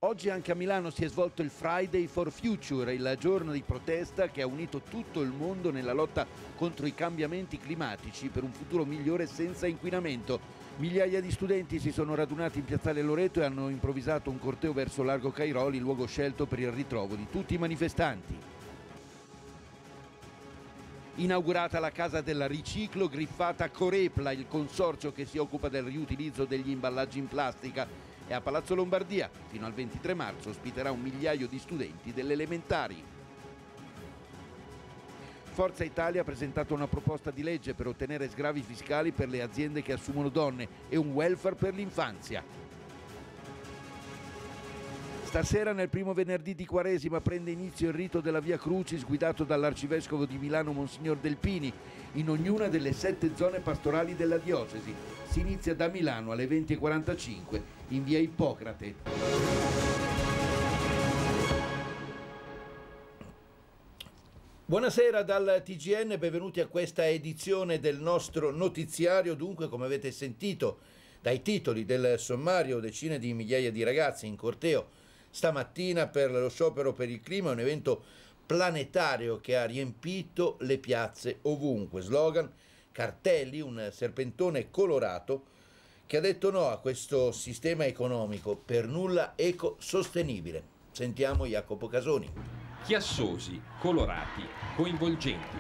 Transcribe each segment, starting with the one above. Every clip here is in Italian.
Oggi anche a Milano si è svolto il Friday for Future, il giorno di protesta che ha unito tutto il mondo nella lotta contro i cambiamenti climatici per un futuro migliore senza inquinamento. Migliaia di studenti si sono radunati in Piazzale Loreto e hanno improvvisato un corteo verso Largo Cairoli, luogo scelto per il ritrovo di tutti i manifestanti. Inaugurata la Casa del Riciclo, griffata Corepla, il consorzio che si occupa del riutilizzo degli imballaggi in plastica, e a Palazzo Lombardia fino al 23 marzo ospiterà un migliaio di studenti delle elementari. Forza Italia ha presentato una proposta di legge per ottenere sgravi fiscali per le aziende che assumono donne e un welfare per l'infanzia. Stasera, nel primo venerdì di Quaresima, prende inizio il rito della Via Crucis guidato dall'arcivescovo di Milano Monsignor Delpini in ognuna delle 7 zone pastorali della diocesi. Si inizia da Milano alle 20:45 in via Ippocrate. Buonasera dal TGN, benvenuti a questa edizione del nostro notiziario. Dunque, come avete sentito dai titoli del sommario, decine di migliaia di ragazzi in corteo stamattina per lo sciopero per il clima, un evento planetario che ha riempito le piazze ovunque. Slogan, cartelli, un serpentone colorato che ha detto no a questo sistema economico per nulla ecosostenibile. Sentiamo Jacopo Casoni. Chiassosi, colorati, coinvolgenti.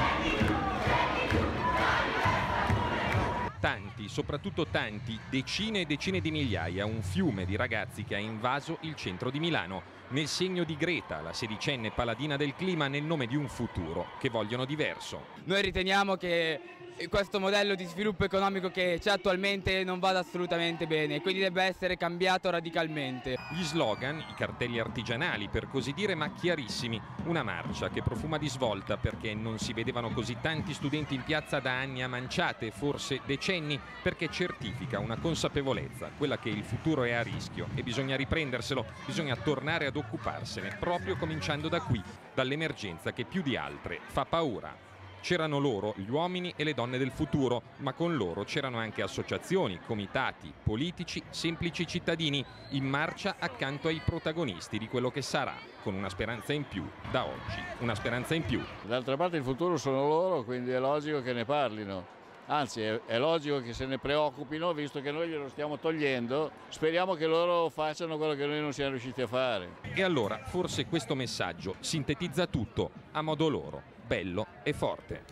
Tanti, soprattutto tanti, decine e decine di migliaia, un fiume di ragazzi che ha invaso il centro di Milano, nel segno di Greta, la sedicenne paladina del clima, nel nome di un futuro che vogliono diverso. Noi riteniamo che questo modello di sviluppo economico che c'è attualmente non vada assolutamente bene, quindi debba essere cambiato radicalmente. Gli slogan, i cartelli artigianali per così dire, ma chiarissimi, una marcia che profuma di svolta perché non si vedevano così tanti studenti in piazza da anni a manciate, forse decenni, perché certifica una consapevolezza, quella che il futuro è a rischio e bisogna riprenderselo, bisogna tornare ad occuparsene, proprio cominciando da qui, dall'emergenza che più di altre fa paura. C'erano loro, gli uomini e le donne del futuro, ma con loro c'erano anche associazioni, comitati, politici, semplici cittadini, in marcia accanto ai protagonisti di quello che sarà, con una speranza in più da oggi, una speranza in più. D'altra parte il futuro sono loro, quindi è logico che ne parlino. Anzi, è logico che se ne preoccupino, visto che noi glielo stiamo togliendo. Speriamo che loro facciano quello che noi non siamo riusciti a fare. E allora, forse questo messaggio sintetizza tutto a modo loro, bello e forte.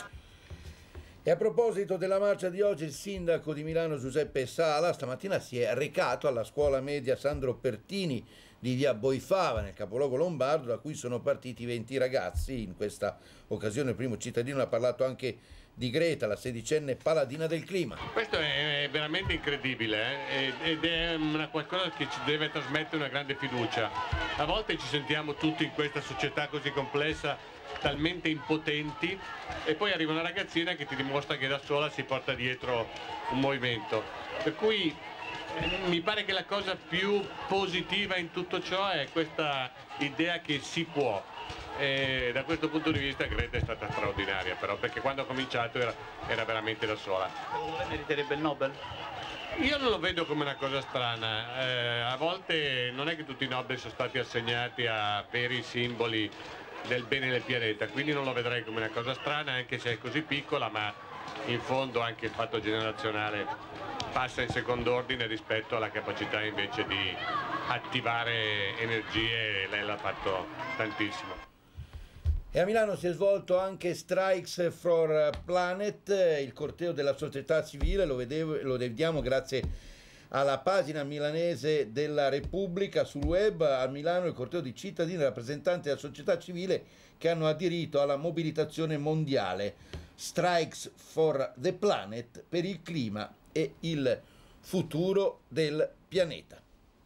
E a proposito della marcia di oggi, il sindaco di Milano Giuseppe Sala stamattina si è recato alla scuola media Sandro Pertini di via Boifava, nel capoluogo lombardo, da cui sono partiti 20 ragazzi. In questa occasione il primo cittadino ha parlato anche di Greta, la sedicenne paladina del clima. Questo è veramente incredibile ed è qualcosa che ci deve trasmettere una grande fiducia. A volte ci sentiamo tutti in questa società così complessa talmente impotenti e poi arriva una ragazzina che ti dimostra che da sola si porta dietro un movimento. Per cui mi pare che la cosa più positiva in tutto ciò è questa idea che si può. E da questo punto di vista Greta è stata straordinaria, però, perché quando ha cominciato era veramente da sola. Secondo lei meriterebbe il Nobel? Io non lo vedo come una cosa strana, a volte non è che tutti i Nobel sono stati assegnati a veri simboli del bene del pianeta, quindi non lo vedrei come una cosa strana, anche se è così piccola, ma in fondo anche il fatto generazionale passa in secondo ordine rispetto alla capacità invece di attivare energie, e lei l'ha fatto tantissimo. E a Milano si è svolto anche Strikes for Planet, il corteo della società civile, lo vediamo grazie alla pagina milanese della Repubblica sul web. A Milano il corteo di cittadini rappresentanti della società civile che hanno aderito alla mobilitazione mondiale Strikes for the Planet, per il clima e il futuro del pianeta.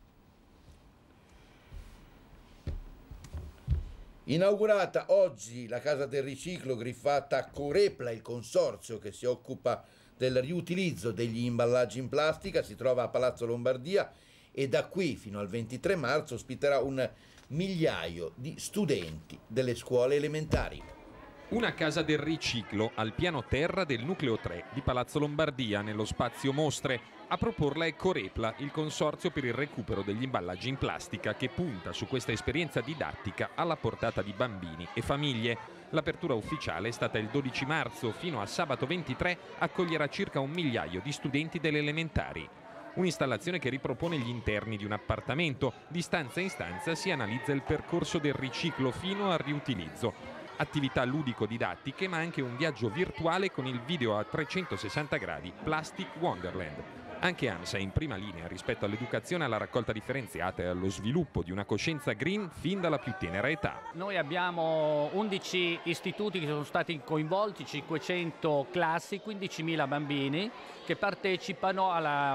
Inaugurata oggi la Casa del Riciclo, griffata Corepla, il consorzio che si occupa del riutilizzo degli imballaggi in plastica, si trova a Palazzo Lombardia e da qui fino al 23 marzo ospiterà un migliaio di studenti delle scuole elementari. Una casa del riciclo al piano terra del nucleo 3 di Palazzo Lombardia, nello spazio Mostre. A proporla è Corepla, il consorzio per il recupero degli imballaggi in plastica, che punta su questa esperienza didattica alla portata di bambini e famiglie. L'apertura ufficiale è stata il 12 marzo, fino a sabato 23 accoglierà circa 1 migliaio di studenti delle elementari. Un'installazione che ripropone gli interni di un appartamento. Di stanza in stanza si analizza il percorso del riciclo fino al riutilizzo. Attività ludico-didattiche, ma anche un viaggio virtuale con il video a 360 gradi Plastic Wonderland. Anche AMSA è in prima linea rispetto all'educazione alla raccolta differenziata e allo sviluppo di una coscienza green fin dalla più tenera età. Noi abbiamo 11 istituti che sono stati coinvolti, 500 classi, 15.000 bambini che partecipano a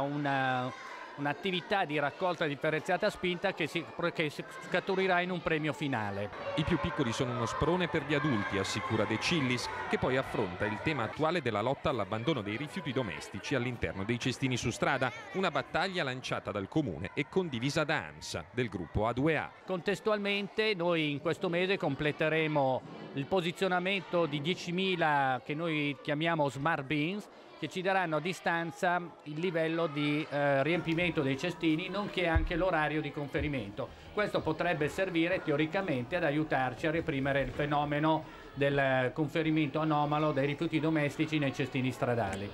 un'attività di raccolta differenziata spinta che scaturirà in un premio finale. I più piccoli sono uno sprone per gli adulti, assicura De Cillis, che poi affronta il tema attuale della lotta all'abbandono dei rifiuti domestici all'interno dei cestini su strada, una battaglia lanciata dal Comune e condivisa da AMSA, del gruppo A2A. Contestualmente noi in questo mese completeremo il posizionamento di 10.000 che noi chiamiamo Smart Bins, che ci daranno a distanza il livello di riempimento dei cestini, nonché anche l'orario di conferimento. Questo potrebbe servire teoricamente ad aiutarci a reprimere il fenomeno del conferimento anomalo dei rifiuti domestici nei cestini stradali.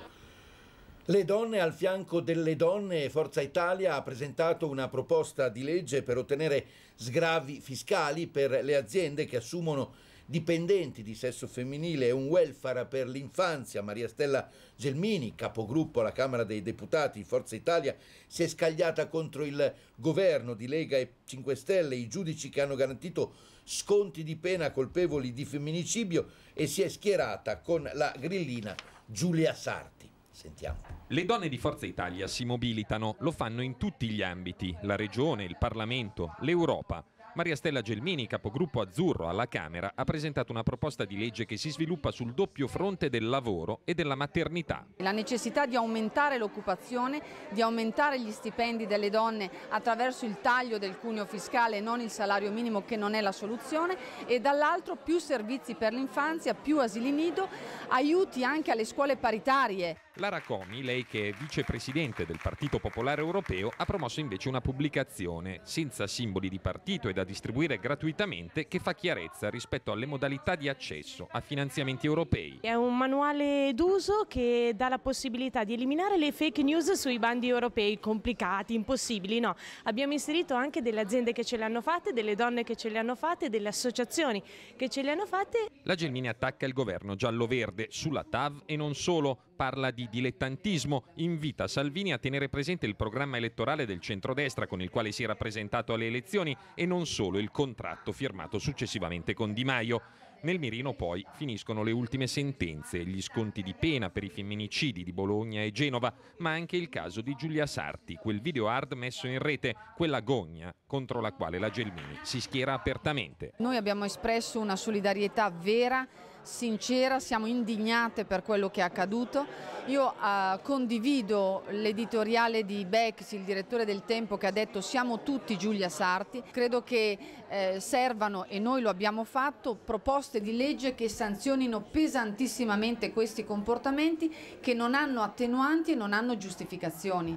Le donne al fianco delle donne, Forza Italia ha presentato una proposta di legge per ottenere sgravi fiscali per le aziende che assumono dipendenti di sesso femminile e un welfare per l'infanzia. Maria Stella Gelmini, capogruppo alla Camera dei Deputati di Forza Italia, si è scagliata contro il governo di Lega e 5 Stelle, i giudici che hanno garantito sconti di pena colpevoli di femminicidio, e si è schierata con la grillina Giulia Sarti. Sentiamo. Le donne di Forza Italia si mobilitano, lo fanno in tutti gli ambiti, la Regione, il Parlamento, l'Europa. Maria Stella Gelmini, capogruppo azzurro alla Camera, ha presentato una proposta di legge che si sviluppa sul doppio fronte del lavoro e della maternità. La necessità di aumentare l'occupazione, di aumentare gli stipendi delle donne attraverso il taglio del cuneo fiscale e non il salario minimo, che non è la soluzione, e dall'altro più servizi per l'infanzia, più asili nido, aiuti anche alle scuole paritarie. Lara Comi, lei che è vicepresidente del Partito Popolare Europeo, ha promosso invece una pubblicazione senza simboli di partito e da distribuire gratuitamente, che fa chiarezza rispetto alle modalità di accesso a finanziamenti europei. È un manuale d'uso che dà la possibilità di eliminare le fake news sui bandi europei complicati, impossibili. No, abbiamo inserito anche delle aziende che ce le hanno fatte, delle donne che ce le hanno fatte, delle associazioni che ce le hanno fatte. La Gelmini attacca il governo giallo-verde sulla TAV e non solo. Parla di dilettantismo, invita Salvini a tenere presente il programma elettorale del centrodestra con il quale si era presentato alle elezioni e non solo il contratto firmato successivamente con Di Maio. Nel mirino poi finiscono le ultime sentenze, gli sconti di pena per i femminicidi di Bologna e Genova, ma anche il caso di Giulia Sarti, quel video hard messo in rete, quella gogna contro la quale la Gelmini si schiera apertamente. Noi abbiamo espresso una solidarietà vera, sincera, siamo indignate per quello che è accaduto. Io condivido l'editoriale di Becks, il direttore del Tempo, che ha detto siamo tutti Giulia Sarti. Credo che servano, e noi lo abbiamo fatto, proposte di legge che sanzionino pesantissimamente questi comportamenti, che non hanno attenuanti e non hanno giustificazioni.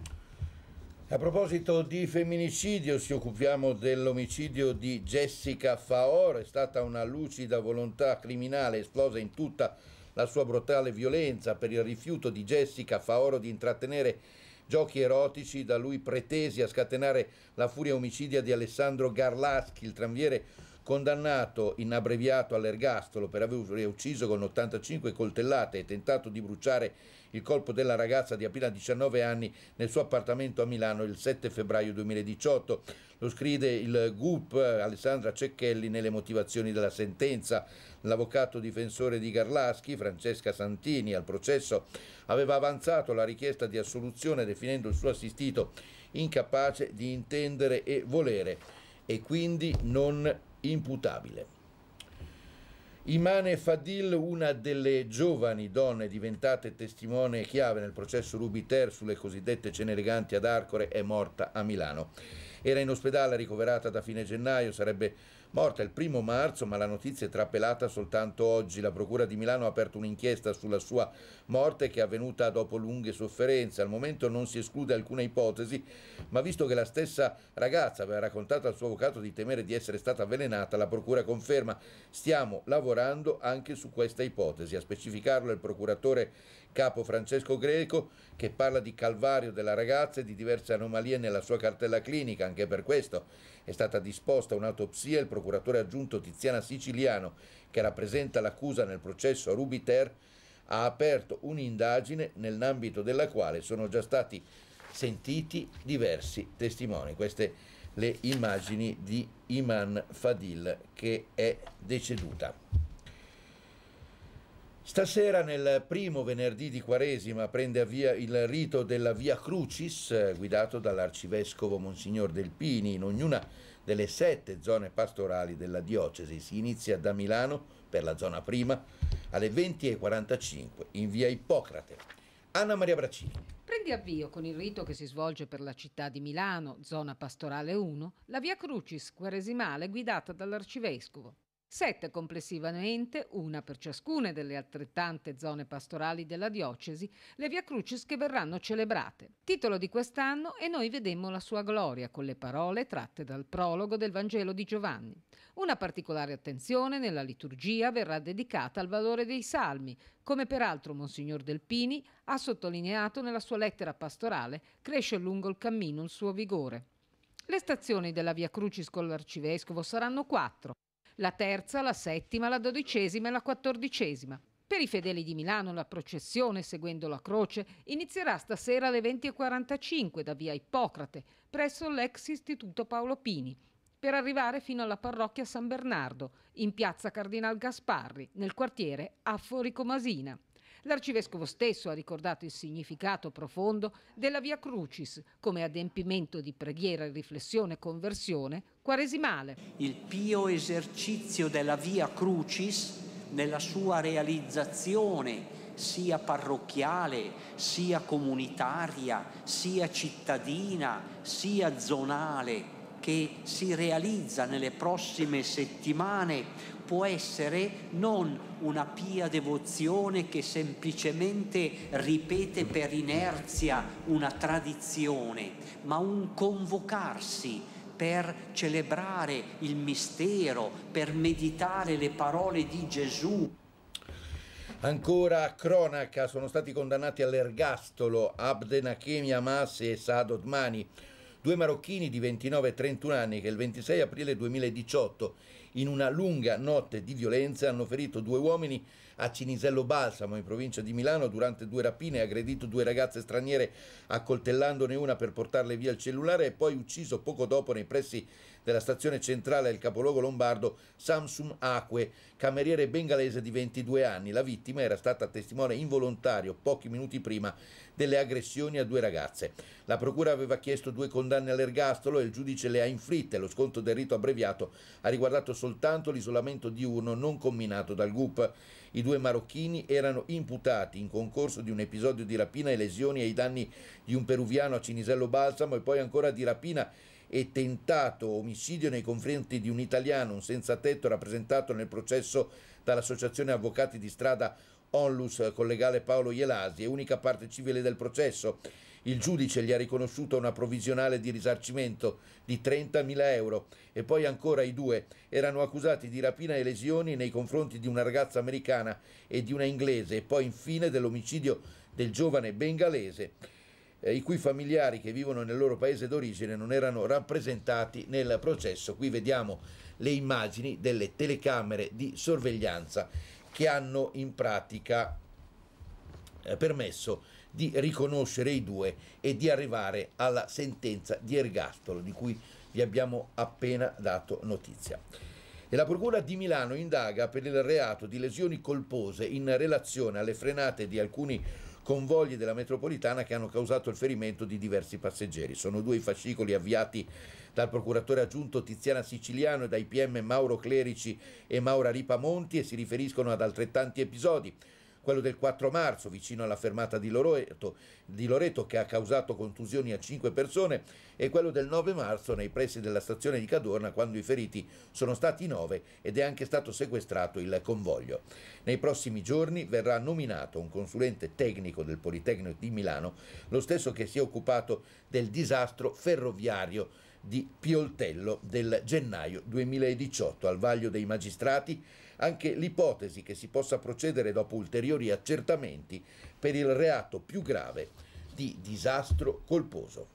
A proposito di femminicidio, ci occupiamo dell'omicidio di Jessica Faor. È stata una lucida volontà criminale esplosa in tutta la sua brutale violenza per il rifiuto di Jessica Faor di intrattenere giochi erotici da lui pretesi a scatenare la furia omicidia di Alessandro Garlaschi, il tranviere condannato in abbreviato all'ergastolo per aver ucciso con 85 coltellate e tentato di bruciare il corpo della ragazza di appena 19 anni nel suo appartamento a Milano il 7 febbraio 2018. Lo scrive il GUP Alessandra Cecchelli nelle motivazioni della sentenza. L'avvocato difensore di Garlaschi, Francesca Santini, al processo aveva avanzato la richiesta di assoluzione definendo il suo assistito incapace di intendere e volere e quindi non imputabile. Imane Fadil, una delle giovani donne diventate testimone chiave nel processo Rubiter sulle cosiddette Cenerenganti ad Arcore, è morta a Milano. Era in ospedale ricoverata da fine gennaio, sarebbe Morta il 1° marzo, ma la notizia è trapelata soltanto oggi. La Procura di Milano ha aperto un'inchiesta sulla sua morte che è avvenuta dopo lunghe sofferenze. Al momento non si esclude alcuna ipotesi, ma visto che la stessa ragazza aveva raccontato al suo avvocato di temere di essere stata avvelenata, la Procura conferma: stiamo lavorando anche su questa ipotesi. A specificarlo è il procuratore capo Francesco Greco, che parla di calvario della ragazza e di diverse anomalie nella sua cartella clinica. Anche per questo è stata disposta un'autopsia. Il procuratore aggiunto Tiziana Siciliano, che rappresenta l'accusa nel processo a Rubiter, ha aperto un'indagine nell'ambito della quale sono già stati sentiti diversi testimoni. Queste le immagini di Iman Fadil, che è deceduta. Stasera, nel primo venerdì di Quaresima, prende avvia il rito della Via Crucis, guidato dall'arcivescovo Monsignor Delpini, in ognuna delle 7 zone pastorali della diocesi. Si inizia da Milano, per la zona prima, alle 20:45, in via Ippocrate. Anna Maria Braccini. Prende avvio con il rito che si svolge per la città di Milano, zona pastorale 1, la Via Crucis quaresimale guidata dall'arcivescovo. 7 complessivamente, una per ciascuna delle altrettante zone pastorali della diocesi, le Via Crucis che verranno celebrate. Titolo di quest'anno: E noi vedemmo la sua gloria, con le parole tratte dal prologo del Vangelo di Giovanni. Una particolare attenzione nella liturgia verrà dedicata al valore dei salmi, come peraltro Monsignor Delpini ha sottolineato nella sua lettera pastorale Cresce lungo il cammino il suo vigore. Le stazioni della Via Crucis con l'arcivescovo saranno 4. La terza, la settima, la 12ª e la 14ª. Per i fedeli di Milano la processione, seguendo la croce, inizierà stasera alle 20:45 da via Ippocrate, presso l'ex Istituto Paolo Pini, per arrivare fino alla parrocchia San Bernardo, in piazza Cardinal Gasparri, nel quartiere Afforico Masina. L'arcivescovo stesso ha ricordato il significato profondo della Via Crucis come adempimento di preghiera, riflessione e conversione quaresimale. Il pio esercizio della Via Crucis nella sua realizzazione sia parrocchiale, sia comunitaria, sia cittadina, sia zonale, che si realizza nelle prossime settimane, può essere non una pia devozione che semplicemente ripete per inerzia una tradizione, ma un convocarsi per celebrare il mistero, per meditare le parole di Gesù. Ancora cronaca: sono stati condannati all'ergastolo Abdenachemi Hamas e Saad Otmani, 2 marocchini di 29 e 31 anni che il 26 aprile 2018, in una lunga notte di violenza, hanno ferito 2 uomini a Cinisello Balsamo, in provincia di Milano, durante 2 rapine, aggredito 2 ragazze straniere accoltellandone una per portarle via il cellulare, e poi ucciso poco dopo nei pressi della stazione centrale del capoluogo lombardo Samsum Acque, cameriere bengalese di 22 anni. La vittima era stata testimone involontario pochi minuti prima delle aggressioni a 2 ragazze. La procura aveva chiesto 2 condanne all'ergastolo e il giudice le ha inflitte. Lo sconto del rito abbreviato ha riguardato soltanto l'isolamento diurno non comminato dal GUP. I 2 marocchini erano imputati in concorso di un episodio di rapina e lesioni ai danni di un peruviano a Cinisello Balsamo, e poi ancora di rapina e tentato omicidio nei confronti di un italiano, un senza tetto, rappresentato nel processo dall'Associazione Avvocati di Strada Onlus con legale Paolo Ielasi, è unica parte civile del processo. Il giudice gli ha riconosciuto una provvisionale di risarcimento di 30.000 euro. E poi ancora i 2 erano accusati di rapina e lesioni nei confronti di una ragazza americana e di una inglese, e poi infine dell'omicidio del giovane bengalese, i cui familiari che vivono nel loro paese d'origine non erano rappresentati nel processo. Qui vediamo le immagini delle telecamere di sorveglianza che hanno in pratica permesso di riconoscere i 2 e di arrivare alla sentenza di ergastolo di cui vi abbiamo appena dato notizia. E la Procura di Milano indaga per il reato di lesioni colpose in relazione alle frenate di alcuni convogli della metropolitana che hanno causato il ferimento di diversi passeggeri. Sono 2 i fascicoli avviati dal procuratore aggiunto Tiziana Siciliano e dai PM Mauro Clerici e Maura Ripamonti, e si riferiscono ad altrettanti episodi. quello del 4 marzo vicino alla fermata di Loreto che ha causato contusioni a 5 persone e quello del 9 marzo nei pressi della stazione di Cadorna quando i feriti sono stati 9 ed è anche stato sequestrato il convoglio. Nei prossimi giorni verrà nominato un consulente tecnico del Politecnico di Milano, lo stesso che si è occupato del disastro ferroviario di Pioltello del gennaio 2018. Al vaglio dei magistrati anche l'ipotesi che si possa procedere dopo ulteriori accertamenti per il reato più grave di disastro colposo.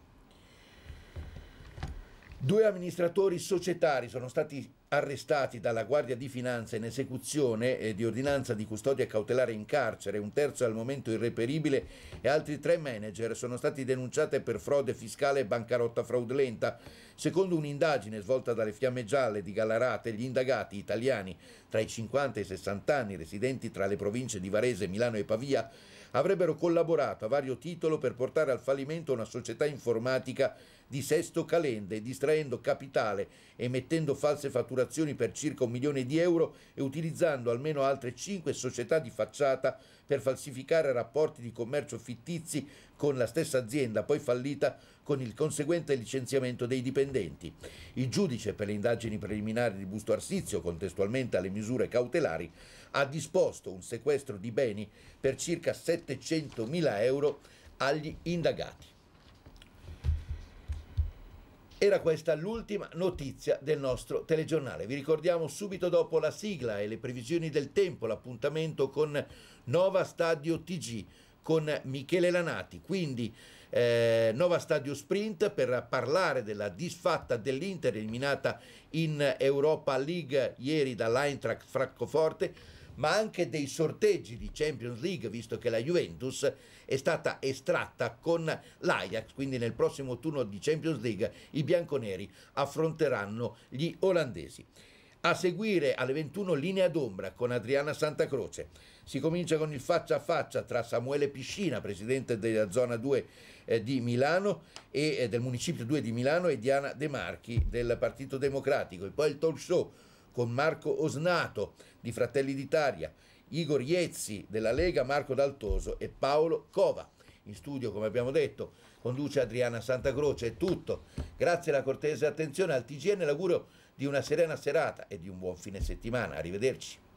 2 amministratori societari sono stati arrestati dalla Guardia di Finanza in esecuzione di ordinanza di custodia cautelare in carcere, un terzo è al momento irreperibile e altri 3 manager sono stati denunciati per frode fiscale e bancarotta fraudolenta. Secondo un'indagine svolta dalle Fiamme Gialle di Gallarate, gli indagati italiani tra i 50 e i 60 anni, residenti tra le province di Varese, Milano e Pavia, avrebbero collaborato a vario titolo per portare al fallimento una società informatica di Sesto Calende, distraendo capitale, emettendo false fatturazioni per circa 1 milione di euro e utilizzando almeno altre 5 società di facciata per falsificare rapporti di commercio fittizi con la stessa azienda, poi fallita con il conseguente licenziamento dei dipendenti. Il giudice per le indagini preliminari di Busto Arsizio, contestualmente alle misure cautelari, ha disposto un sequestro di beni per circa 700.000 euro agli indagati. Era questa l'ultima notizia del nostro telegiornale. Vi ricordiamo subito dopo la sigla e le previsioni del tempo l'appuntamento con Nova Stadio TG con Michele Lanati, quindi Nova Stadio Sprint per parlare della disfatta dell'Inter eliminata in Europa League ieri dall'Eintracht Francoforte, ma anche dei sorteggi di Champions League, visto che la Juventus è stata estratta con l'Ajax, quindi nel prossimo turno di Champions League i bianconeri affronteranno gli olandesi. A seguire alle 21 Linea d'ombra con Adriana Santacroce. Si comincia con il faccia a faccia tra Samuele Piscina, presidente della zona 2 di Milano e del municipio 2 di Milano, e Diana De Marchi del Partito Democratico, e poi il talk show con Marco Osnato di Fratelli d'Italia, Igor Iezzi della Lega, Marco Daltoso e Paolo Cova. In studio, come abbiamo detto, conduce Adriana Santacroce. È tutto. Grazie alla cortese attenzione al TGN, l'augurio di una serena serata e di un buon fine settimana. Arrivederci.